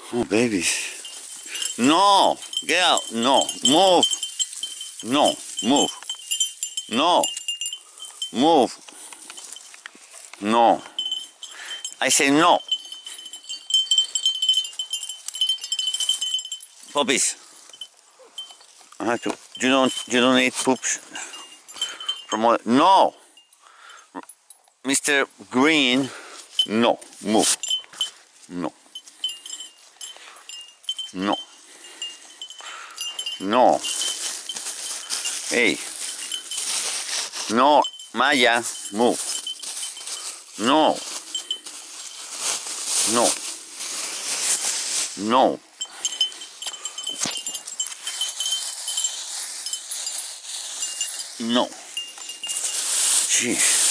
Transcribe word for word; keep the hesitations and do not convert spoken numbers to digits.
Oh, baby. No! Get out! No! Move! No! Move! No! Move! No! I say no! Puppies! I have to. You don't. You don't eat poops. From what? No! Mister Green. No. Move. No. No. No. Hey. No. Maya. Move. No. No. No. No. Jeez.